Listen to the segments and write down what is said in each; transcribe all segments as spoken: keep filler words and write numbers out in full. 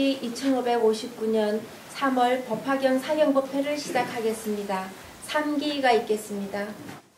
국曆 이천오백오십구 년 삼월 법화경 사경법회를 시작하겠습니다. 삼 기가 있겠습니다.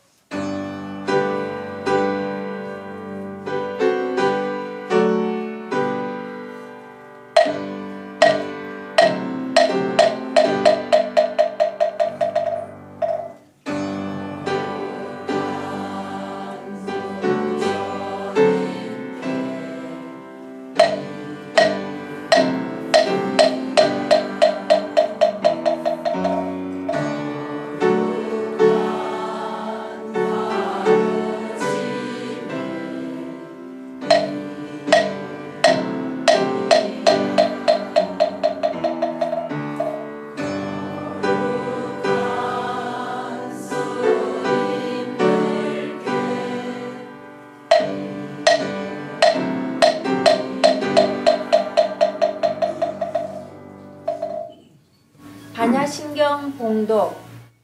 반야신경 봉독.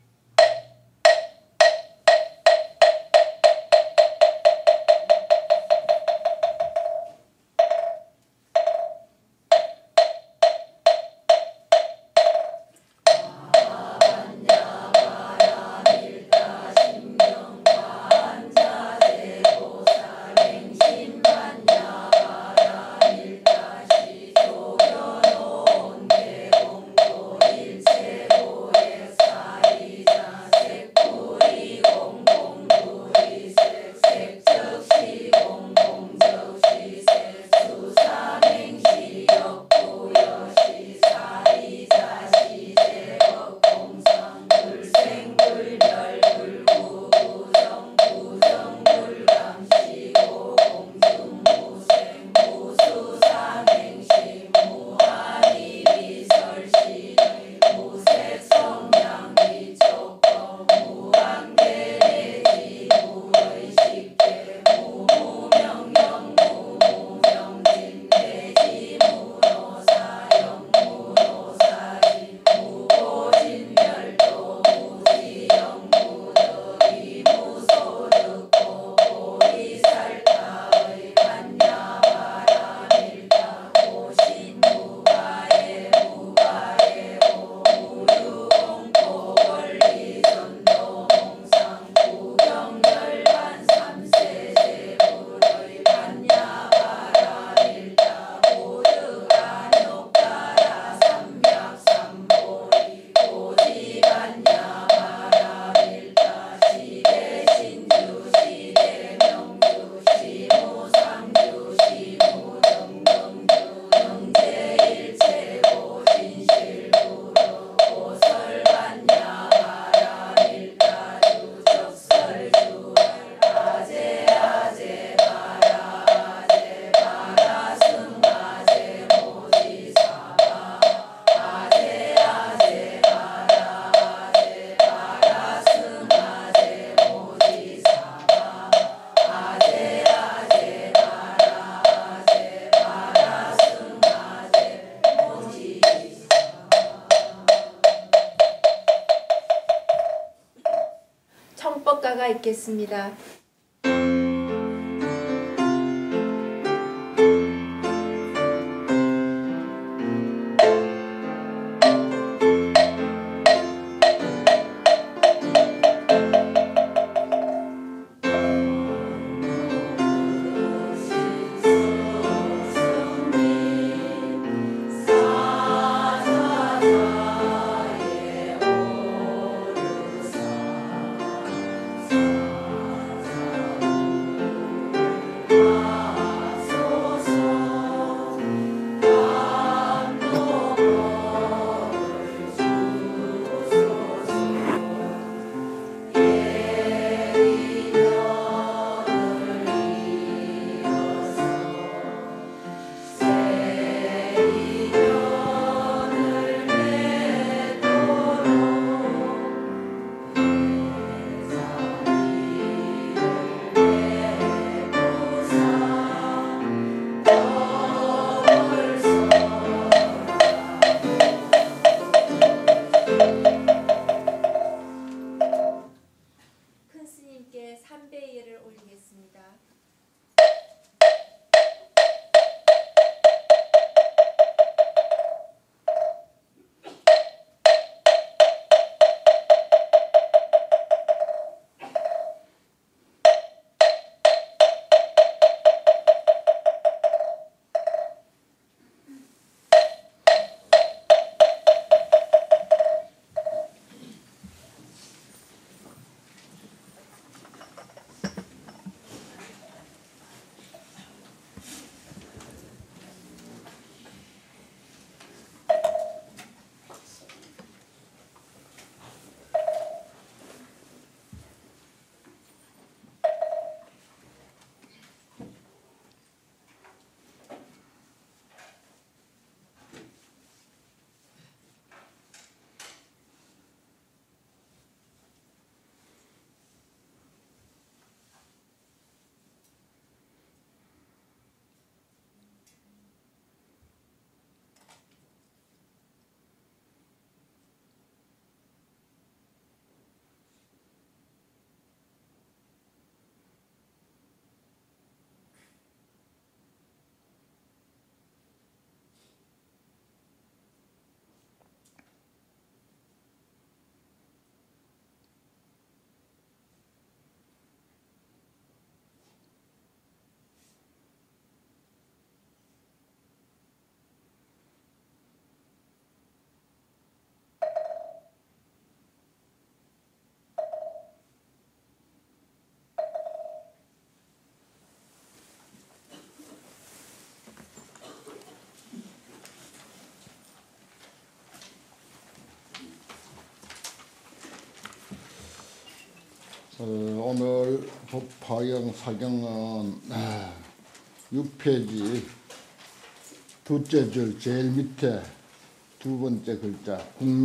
청법가가 있겠습니다. 어, 오늘 법화경 사경은 아, 육 페이지 두째 줄 제일 밑에 두 번째 글자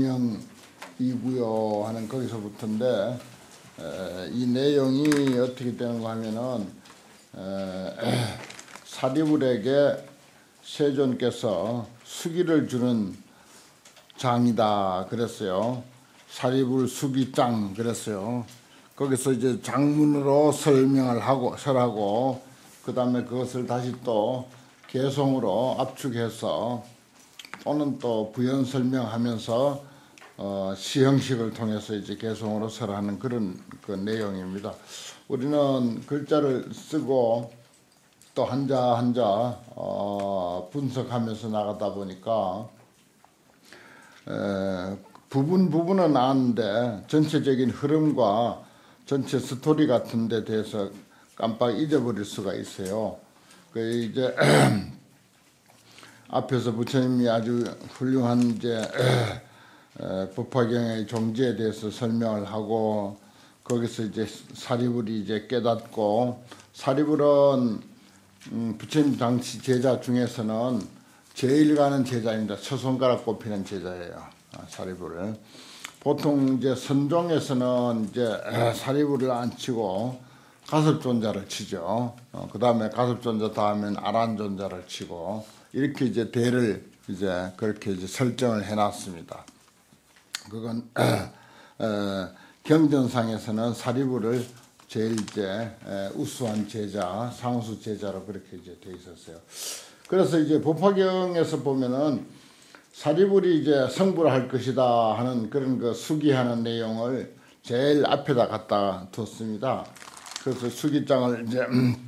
국명이고요 하는 거기서부터인데 에, 이 내용이 어떻게 되는가 하면은 에, 사리불에게 세존께서 수기를 주는 장이다 그랬어요. 사리불 수기장 그랬어요. 거기서 이제 장문으로 설명을 하고 설하고 그 다음에 그것을 다시 또 개송으로 압축해서 또는 또 부연 설명하면서 어, 시형식을 통해서 이제 개송으로 설하는 그런 그 내용입니다. 우리는 글자를 쓰고 또 한자 한자 어, 분석하면서 나가다 보니까 에, 부분 부분은 아는데 전체적인 흐름과 전체 스토리 같은 데 대해서 깜빡 잊어버릴 수가 있어요. 그 이제 앞에서 부처님이 아주 훌륭한 이제 법화경의 종지에 대해서 설명을 하고 거기서 이제 사리불이 이제 깨닫고 사리불은 음, 부처님 당시 제자 중에서는 제일 가는 제자입니다. 서손가락 꼽히는 제자예요. 사리불을. 보통 이제 선종에서는 이제 사리불을 안 치고 가섭존자를 치죠. 어, 그 다음에 가섭존자 다음엔 아란존자를 치고 이렇게 이제 대를 이제 그렇게 이제 설정을 해놨습니다. 그건 어, 경전상에서는 사리불을 제일 이제 우수한 제자, 상수 제자로 그렇게 이제 돼 있었어요. 그래서 이제 법화경에서 보면은 사리불이 이제 성불할 것이다 하는 그런 그 수기하는 내용을 제일 앞에다 갖다 뒀습니다. 그래서 수기장을 이제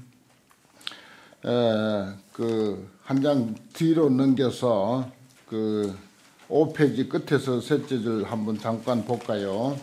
그 한 장 뒤로 넘겨서 그 오 페이지 끝에서 셋째 줄 한번 잠깐 볼까요?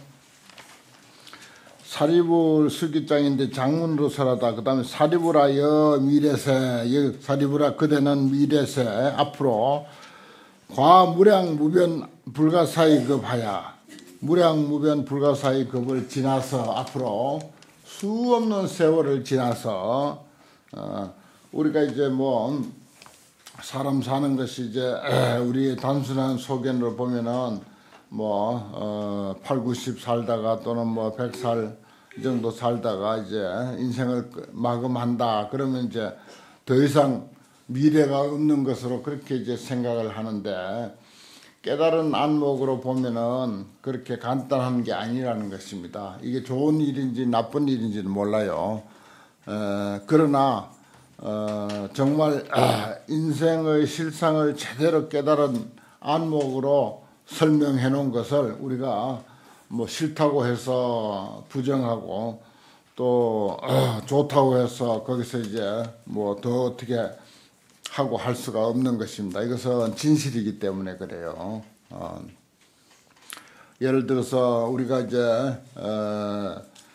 사리불 수기장인데 장문으로 설하다. 그 다음에 사리불하여 미래세, 사리불하 그대는 미래세 앞으로 과무량 무변 불가사의 급하야. 무량 무변 불가사의 급을 지나서 앞으로 수 없는 세월을 지나서 어, 우리가 이제 뭐 사람 사는 것이 이제 우리의 단순한 소견으로 보면은 뭐 어, 팔, 구십 살다가 또는 뭐 백 살 이 정도 살다가 이제 인생을 마감한다. 그러면 이제 더 이상 미래가 없는 것으로 그렇게 이제 생각을 하는데 깨달은 안목으로 보면은 그렇게 간단한 게 아니라는 것입니다. 이게 좋은 일인지 나쁜 일인지는 몰라요. 에, 그러나 어, 정말 아, 인생의 실상을 제대로 깨달은 안목으로 설명해 놓은 것을 우리가 뭐 싫다고 해서 부정하고 또 어, 좋다고 해서 거기서 이제 뭐 더 어떻게 하고 할 수가 없는 것입니다. 이것은 진실이기 때문에 그래요. 어, 예를 들어서 우리가 이제 어,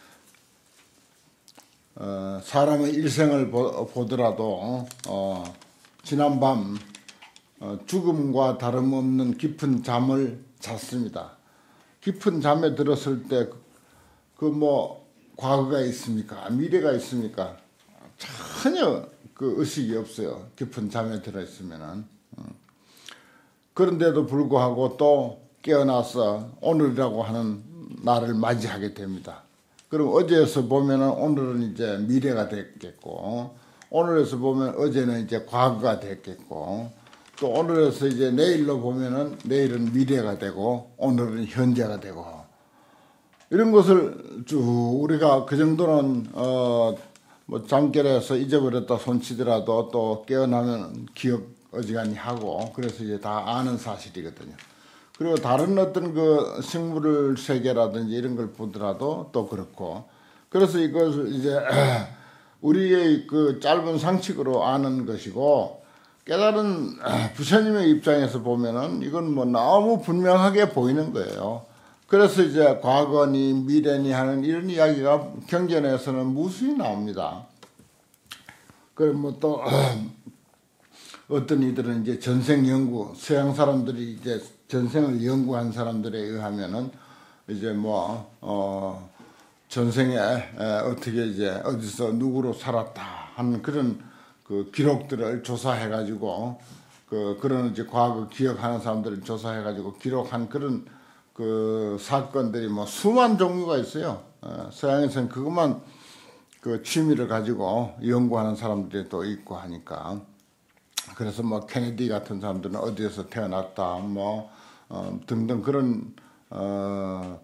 어, 사람의 일생을 보, 보더라도 어, 지난밤 어, 죽음과 다름없는 깊은 잠을 잤습니다. 깊은 잠에 들었을 때 그 뭐 과거가 있습니까? 미래가 있습니까? 전혀 그 의식이 없어요. 깊은 잠에 들어 있으면은. 그런데도 불구하고 또 깨어나서 오늘이라고 하는 날을 맞이하게 됩니다. 그럼 어제에서 보면은 오늘은 이제 미래가 됐겠고, 오늘에서 보면 어제는 이제 과거가 됐겠고, 또 오늘에서 이제 내일로 보면은 내일은 미래가 되고, 오늘은 현재가 되고, 이런 것을 쭉 우리가 그 정도는 어 뭐 잠결에서 잊어버렸다 손치더라도 또 깨어나면 기억 어지간히 하고 그래서 이제 다 아는 사실이거든요. 그리고 다른 어떤 그 식물 세계라든지 이런 걸 보더라도 또 그렇고 그래서 이것을 이제 우리의 그 짧은 상식으로 아는 것이고 깨달은 부처님의 입장에서 보면은 이건 뭐 너무 분명하게 보이는 거예요. 그래서 이제 과거니 미래니 하는 이런 이야기가 경전에서는 무수히 나옵니다. 그럼 뭐 또 어떤 이들은 이제 전생 연구, 서양 사람들이 이제 전생을 연구한 사람들에 의하면은 이제 뭐 어 전생에 에, 어떻게 이제 어디서 누구로 살았다 하는 그런 그 기록들을 조사해 가지고 그 그런 이제 과거 기억하는 사람들을 조사해 가지고 기록한 그런 그 사건들이 뭐 수만 종류가 있어요. 어, 서양에서는 그것만 그 취미를 가지고 연구하는 사람들이 또 있고 하니까. 그래서 뭐 케네디 같은 사람들은 어디에서 태어났다 뭐 어, 등등 그런 어,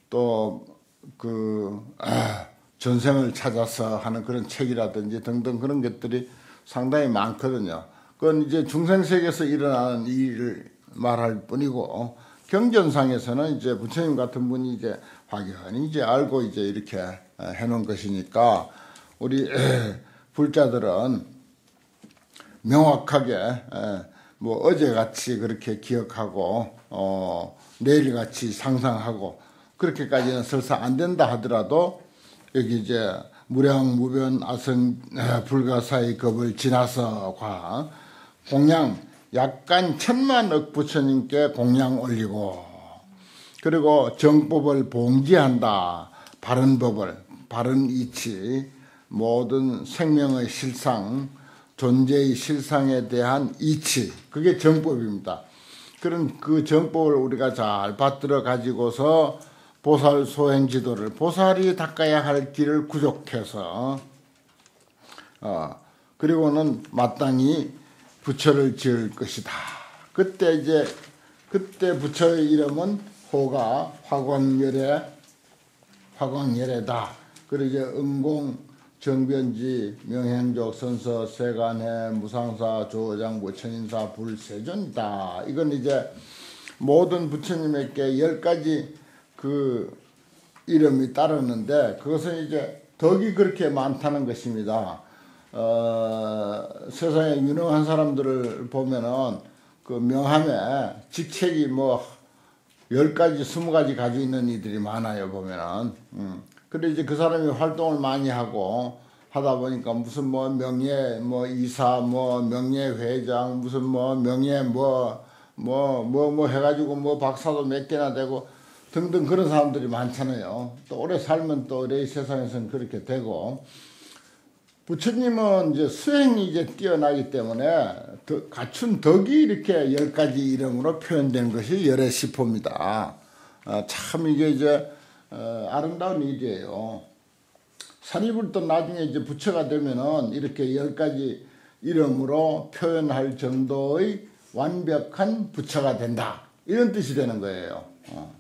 또그 아, 전생을 찾아서 하는 그런 책이라든지 등등 그런 것들이 상당히 많거든요. 그건 이제 중생세계에서 일어나는 일을 말할 뿐이고 경전상에서는 이제 부처님 같은 분이 이제 확연히 이제 알고 이제 이렇게 해놓은 것이니까 우리 불자들은 명확하게 뭐 어제같이 그렇게 기억하고 어 내일같이 상상하고 그렇게까지는 설사 안 된다 하더라도 여기 이제 무량무변 아성 불가사의 겁을 지나서과 공양 약간 천만억 부처님께 공양 올리고 그리고 정법을 봉지한다. 바른 법을 바른 이치 모든 생명의 실상 존재의 실상에 대한 이치 그게 정법입니다. 그런 그 정법을 우리가 잘 받들어 가지고서 보살 소행 지도를 보살이 닦아야 할 길을 구족해서 어 그리고는 마땅히 부처를 지을 것이다. 그때 이제 그때 부처의 이름은 호가 화광열애 화광열애다. 그리고 이제 응공 정변지 명행족 선서 세간해 무상사 조장부 천인사 불세존이다. 이건 이제 모든 부처님에게 열 가지 그 이름이 따르는데 그것은 이제 덕이 그렇게 많다는 것입니다. 어, 세상에 유능한 사람들을 보면은 그 명함에 직책이 뭐 열 가지, 스무 가지 가지고 있는 이들이 많아요, 보면은. 음. 근데 이제 그 사람이 활동을 많이 하고 하다 보니까 무슨 뭐 명예 뭐 이사 뭐 명예 회장 무슨 뭐 명예 뭐 뭐 뭐 뭐 해가지고 뭐 박사도 몇 개나 되고 등등 그런 사람들이 많잖아요. 또 오래 살면 또 이 세상에서는 그렇게 되고 부처님은 이제 수행이 이제 뛰어나기 때문에 더 갖춘 덕이 이렇게 열 가지 이름으로 표현된 것이 열의 시포입니다. 어, 참 이게 이제 어, 아름다운 일이에요. 산이불도 나중에 이제 부처가 되면은 이렇게 열 가지 이름으로 표현할 정도의 완벽한 부처가 된다. 이런 뜻이 되는 거예요. 어.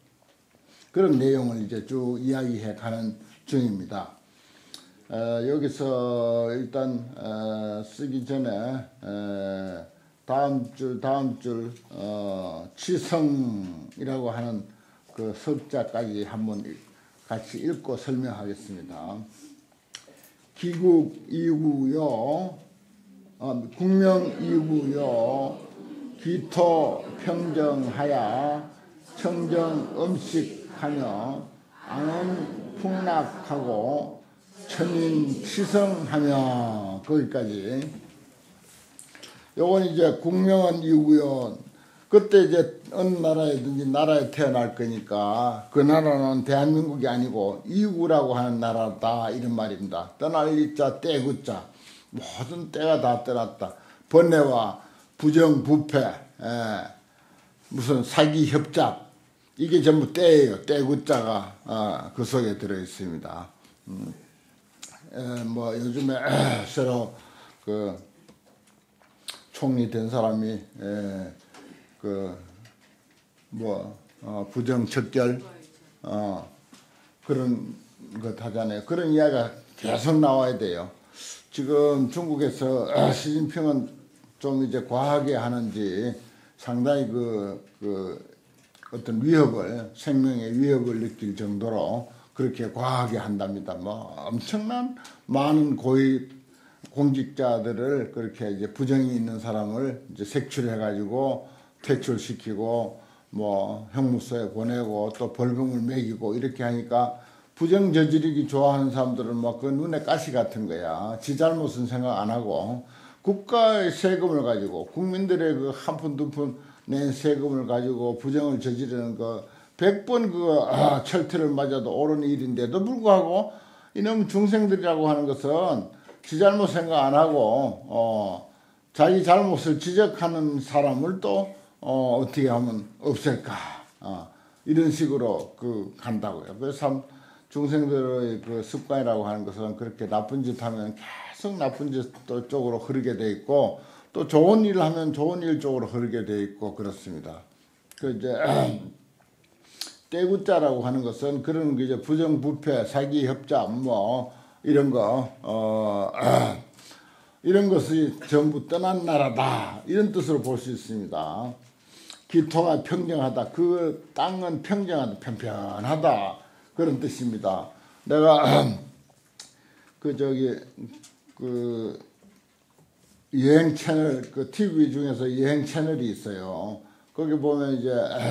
그런 내용을 이제 쭉 이야기해 가는 중입니다. 어, 여기서 일단 어, 쓰기 전에 어, 다음 줄 다음 줄 어, 치성이라고 하는 그 석자까지 한번 같이 읽고 설명하겠습니다. 기국 이구요 어, 국명 이구요 기토 평정하야 청정 음식하며 안원 풍락하고 천인 치성하며 거기까지. 요건 이제 국명은 이구요. 그때 이제 어느 나라에든지 나라에 태어날 거니까 그 나라는 대한민국이 아니고 이구라고 하는 나라다 이런 말입니다. 떠날 이자 떼구자 모든 때가 다 떠났다. 번뇌와 부정 부패 에, 무슨 사기 협작 이게 전부 때예요. 떼구자가 어, 그 속에 들어 있습니다. 음. 에, 뭐 요즘에 에, 새로 그 총리 된 사람이 에, 그 뭐 어, 부정척결 어, 그런 것 하잖아요. 그런 이야기가 계속 나와야 돼요. 지금 중국에서 아, 시진핑은 좀 이제 과하게 하는지 상당히 그, 그 어떤 위협을 생명의 위협을 느낄 정도로 그렇게 과하게 한답니다. 뭐 엄청난 많은 고위 공직자들을 그렇게 이제 부정이 있는 사람을 이제 색출해 가지고 퇴출시키고 뭐 형무소에 보내고 또 벌금을 매기고 이렇게 하니까 부정 저지르기 좋아하는 사람들은 뭐 그 눈에 가시 같은 거야. 지 잘못은 생각 안 하고 국가의 세금을 가지고 국민들의 그 한 푼 두 푼 낸 세금을 가지고 부정을 저지르는 거 백 번 그 아, 철퇴를 맞아도 옳은 일인데도 불구하고 이놈 중생들이라고 하는 것은 지 잘못 생각 안 하고 어, 자기 잘못을 지적하는 사람을 또 어, 어떻게 하면 없앨까 어, 이런 식으로 그 간다고요. 그래서 참 중생들의 그 습관이라고 하는 것은 그렇게 나쁜 짓 하면 계속 나쁜 짓 쪽으로 흐르게 돼 있고 또 좋은 일을 하면 좋은 일 쪽으로 흐르게 돼 있고 그렇습니다. 그 이제 떼구자라고 하는 것은 그런 이제 부정부패, 사기, 협잡 뭐 이런 거 어, 이런 것이 전부 떠난 나라다 이런 뜻으로 볼 수 있습니다. 기토가 평정하다, 그 땅은 평정하다, 편편하다 그런 뜻입니다. 내가 그 저기 그 여행 채널 그 티비 중에서 여행 채널이 있어요. 거기 보면 이제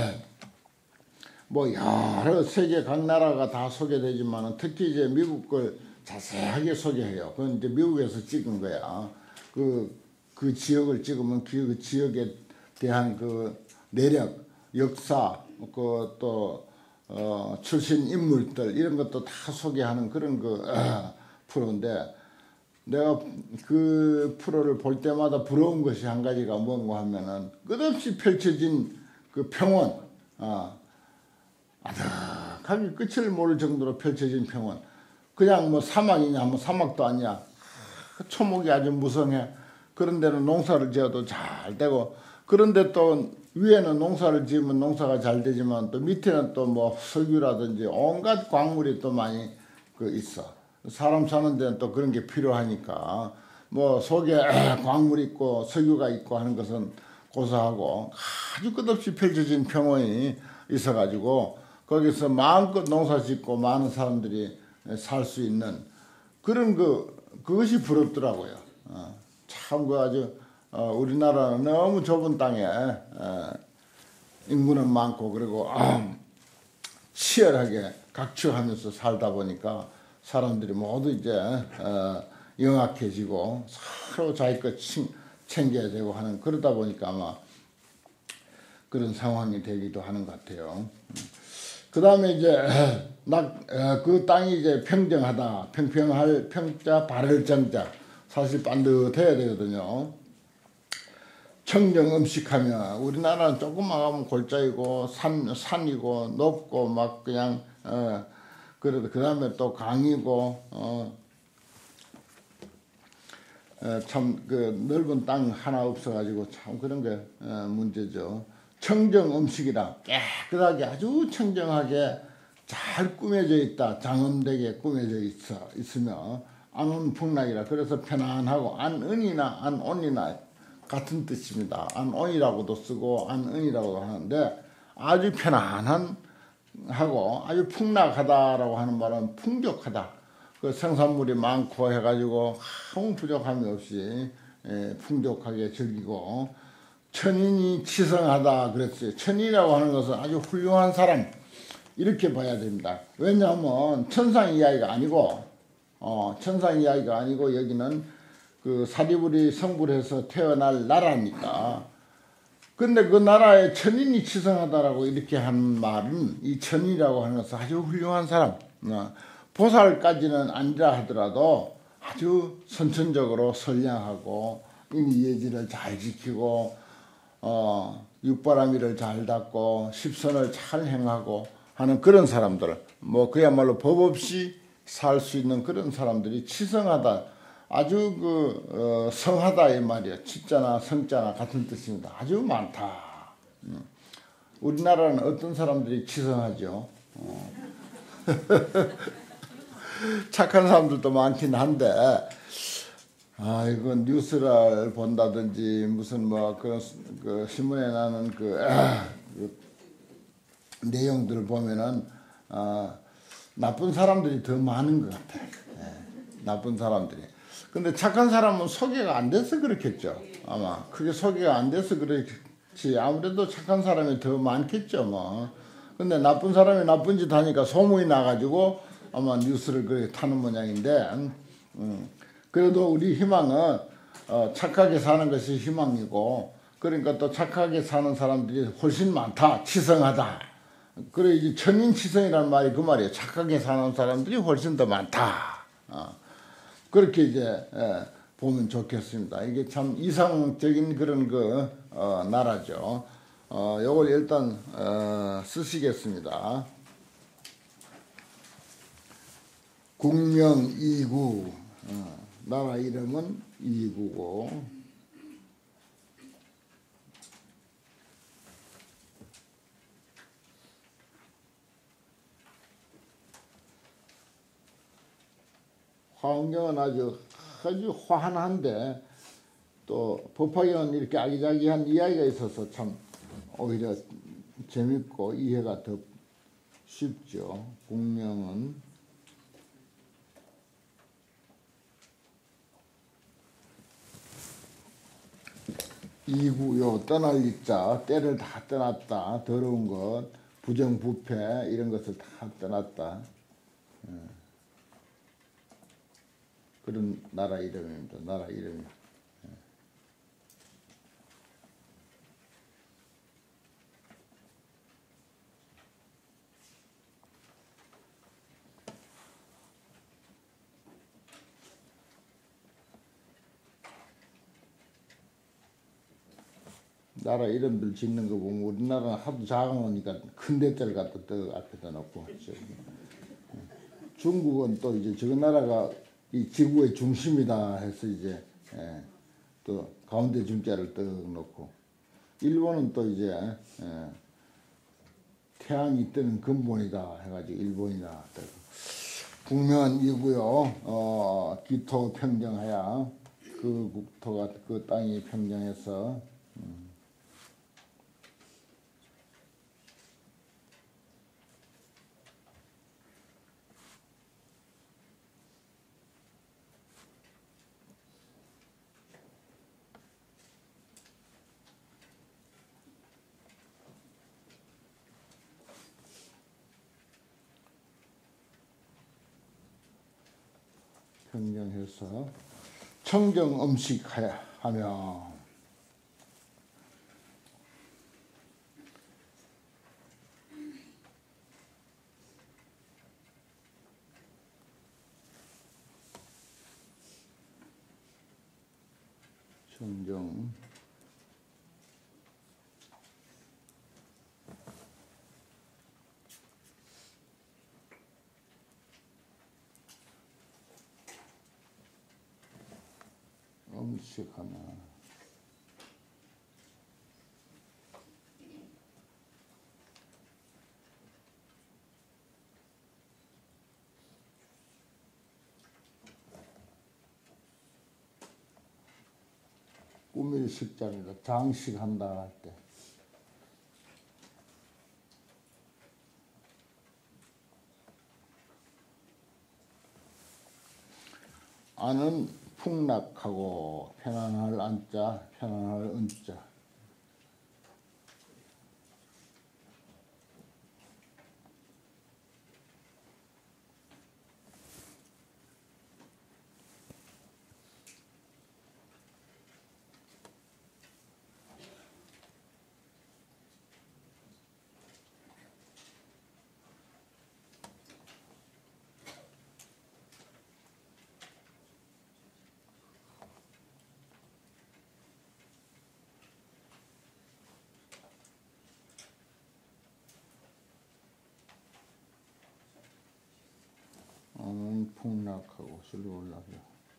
뭐 여러 세계 각 나라가 다 소개되지만 특히 이제 미국 걸 자세하게 소개해요. 그건 이제 미국에서 찍은 거야. 그, 그 지역을 찍으면 그 지역에 대한 그 내력, 역사, 그 또 어, 출신 인물들 이런 것도 다 소개하는 그런 그 어, 프로인데 내가 그 프로를 볼 때마다 부러운 것이 한 가지가 뭔가 하면은 끝없이 펼쳐진 그 평원, 어, 아득하게 끝을 모를 정도로 펼쳐진 평원. 그냥 뭐 사막이냐, 뭐 사막도 아니야. 초목이 아주 무성해. 그런 데는 농사를 지어도 잘 되고, 그런데 또 위에는 농사를 지으면 농사가 잘 되지만 또 밑에는 또 뭐 석유라든지 온갖 광물이 또 많이 그 있어. 사람 사는 데는 또 그런 게 필요하니까 뭐 속에 광물 있고 석유가 있고 하는 것은 고사하고 아주 끝없이 펼쳐진 평원이 있어가지고 거기서 마음껏 농사 짓고 많은 사람들이 살 수 있는 그런 그 그것이 부럽더라고요. 어, 참 그 아주 어, 우리나라는 너무 좁은 땅에 어, 인구는 많고 그리고 어, 치열하게 각축하면서 살다 보니까 사람들이 모두 이제 어, 영악해지고 서로 자기 것 챙겨야 되고 하는 그러다 보니까 아마 그런 상황이 되기도 하는 것 같아요. 그 다음에 이제 낙, 그 땅이 이제 평정하다, 평평할 평자 바를 정자 사실 반듯해야 되거든요. 청정음식하면 우리나라는 조금만 가면 골짜기고 산 산이고 높고 막 그냥 어, 그래도 그 다음에 또 강이고 어, 어, 참 그 넓은 땅 하나 없어가지고 참 그런 게 어, 문제죠. 청정 음식이라 깨끗하게 아주 청정하게 잘 꾸며져 있다. 장엄되게 꾸며져 있어 있으며 안온풍락이라 그래서 편안하고 안은이나 안온이나 같은 뜻입니다. 안온이라고도 쓰고 안은이라고도 하는데 아주 편안한 하고 아주 풍락하다라고 하는 말은 풍족하다. 그 생산물이 많고 해가지고 아무 부족함이 없이 예, 풍족하게 즐기고 천인이 치성하다 그랬어요. 천인이라고 하는 것은 아주 훌륭한 사람 이렇게 봐야 됩니다. 왜냐하면 천상 이야기가 아니고 어, 천상 이야기가 아니고 여기는 그 사리부리 성불해서 태어날 나라니까. 근데 그 나라에 천인이 치성하다라고 이렇게 한 말은 이 천인이라고 하는 것은 아주 훌륭한 사람 어, 보살까지는 아니라 하더라도 아주 선천적으로 선량하고 인의예지를 잘 지키고 어, 육바라밀을 잘 닦고 십선을 잘 행하고 하는 그런 사람들 뭐 그야말로 법 없이 살 수 있는 그런 사람들이 치성하다 아주 그 어, 성하다 이 말이야. 치자나 성자나 같은 뜻입니다. 아주 많다. 음. 우리나라는 어떤 사람들이 치성하죠. 어. 착한 사람들도 많긴 한데 아 이건 뉴스를 본다든지 무슨 뭐 그런 그 신문에 나는 그, 아, 그 내용들을 보면은 아, 나쁜 사람들이 더 많은 것 같아. 예, 나쁜 사람들이. 근데 착한 사람은 소개가 안 돼서 그렇겠죠. 아마 그게 소개가 안 돼서 그렇지. 아무래도 착한 사람이 더 많겠죠. 뭐. 근데 나쁜 사람이 나쁜 짓 하니까 소문이 나가지고 아마 뉴스를 그렇게 타는 모양인데 음, 그래도 우리 희망은 어, 착하게 사는 것이 희망이고 그러니까 또 착하게 사는 사람들이 훨씬 많다. 치성하다. 그래 이제 천인치성이라는 말이 그 말이에요. 착하게 사는 사람들이 훨씬 더 많다. 어. 그렇게 이제 예, 보면 좋겠습니다. 이게 참 이상적인 그런 그 어, 나라죠. 어, 요걸 일단 어, 쓰시겠습니다. 국명 이구, 어, 나라 이름은 이구고, 화엄경은 아주 아주 환한데 또 법화경은 이렇게 아기자기한 이야기가 있어서 참 오히려 재밌고 이해가 더 쉽죠. 국명은 이구요, 떠날 이자, 때를 다 떠났다, 더러운 것, 부정부패 이런 것을 다 떠났다. 그런 나라 이름입니다. 나라 이름이. 나라 이름들 짓는 거 보면 우리나라는 하도 작은 거니까 큰 대자를 갖다 떠 앞에다 놓고. 중국은 또 이제 저 나라가 이 지구의 중심이다 해서 이제 예, 또 가운데 중자를 떡 놓고, 일본은 또 이제 예, 태양이 뜨는 근본이다 해가지고 일본이다. 국명은 이고요. 어, 기토 평정하야 그 국토가 그 땅이 평정해서 음, 평정해서 청정 음식하여 하며 청정 음식 하나 꾸밀 식장이다. 장식한다 할 때. 안은 풍락하고 편안할 안자, 편안할 은자. 안은 풍락하고 술이 올라가.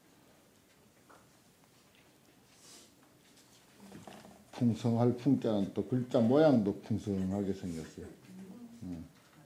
풍성할 풍자는 또 글자 모양도 풍성하게 생겼어요. 음.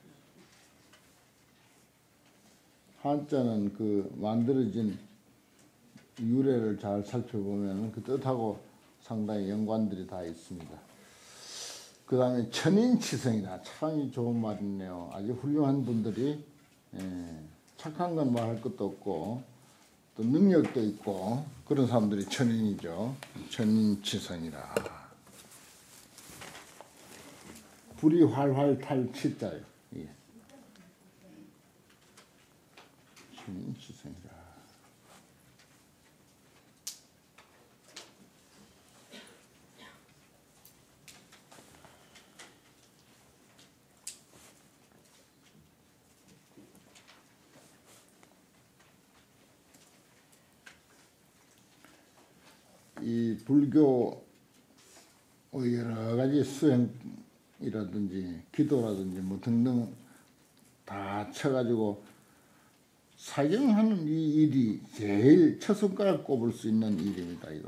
한자는 그 만들어진 유래를 잘 살펴보면 그 뜻하고 상당히 연관들이 다 있습니다. 그 다음에 천인치성이다. 참 좋은 말이네요. 아주 훌륭한 분들이 예, 착한 건 말할 것도 없고 또 능력도 있고 그런 사람들이 천인이죠. 천인치성이라. 불이 활활 탈 치자요. 예. 천인치성이라. 이 불교의 여러 가지 수행이라든지 기도라든지 뭐 등등 다 쳐가지고 사경하는 이 일이 제일 첫 손가락 꼽을 수 있는 일입니다. 이거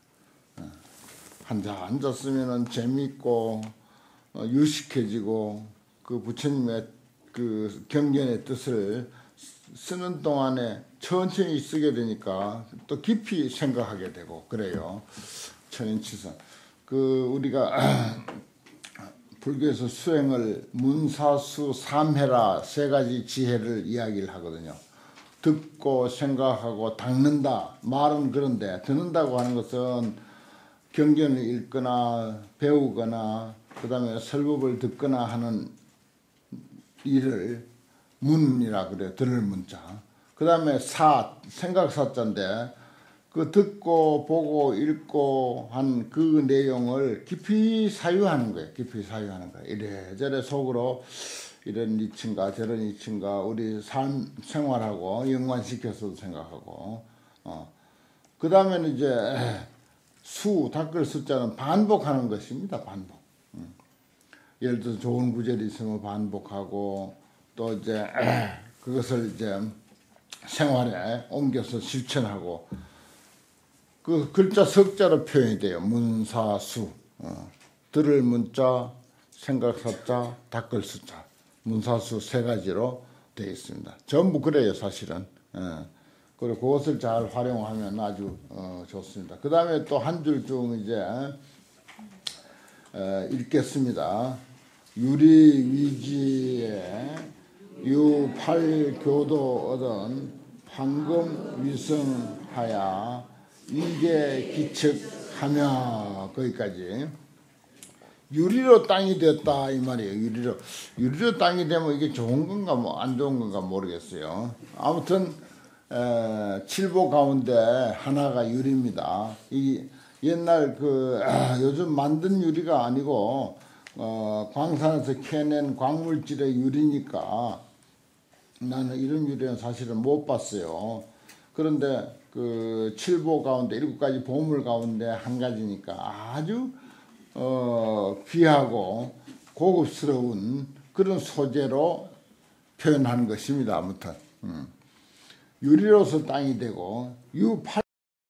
앉아 앉았으면은 재미있고 어, 유식해지고 그 부처님의 그 경전의 뜻을 쓰는 동안에 천천히 쓰게 되니까 또 깊이 생각하게 되고 그래요. 천인치선. 그 우리가 불교에서 수행을 문사수 삼해라 세 가지 지혜를 이야기를 하거든요. 듣고 생각하고 닦는다. 말은 그런데 듣는다고 하는 것은 경전을 읽거나 배우거나 그 다음에 설법을 듣거나 하는 일을 문이라 그래요. 들을 문자. 그 다음에 사, 생각사자인데 그 듣고 보고 읽고 한 그 내용을 깊이 사유하는 거예요. 깊이 사유하는 거예요. 이래저래 속으로 이런 이치인가 저런 이치인가 우리 삶 생활하고 연관시켜서도 생각하고 어. 그 다음에는 이제 수, 닦을 숫자는 반복하는 것입니다. 반복. 음. 예를 들어서 좋은 구절이 있으면 반복하고 또 이제 그것을 이제 생활에 옮겨서 실천하고 그 글자 석자로 표현이 돼요. 문사수. 어. 들을 문자, 생각사자, 닦을 숫자. 문사수 세 가지로 되어 있습니다. 전부 그래요, 사실은. 예. 그리고 그것을 잘 활용하면 아주 어, 좋습니다. 그 다음에 또 한 줄 쭉 이제 에, 읽겠습니다. 유리위지에 유팔교도 얻은 황금위성하야 이계기측하며 거기까지. 유리로 땅이 됐다 이 말이에요. 유리로 유리로 땅이 되면 이게 좋은 건가 뭐 안 좋은 건가 모르겠어요. 아무튼 에, 칠보 가운데 하나가 유리입니다. 이 옛날 그 아, 요즘 만든 유리가 아니고 어, 광산에서 캐낸 광물질의 유리니까 나는 이런 유리는 사실은 못 봤어요. 그런데 그 칠보 가운데 일곱 가지 보물 가운데 한 가지니까 아주 어, 귀하고 고급스러운 그런 소재로 표현한 것입니다. 아무튼 음. 유리로서 땅이 되고 유팔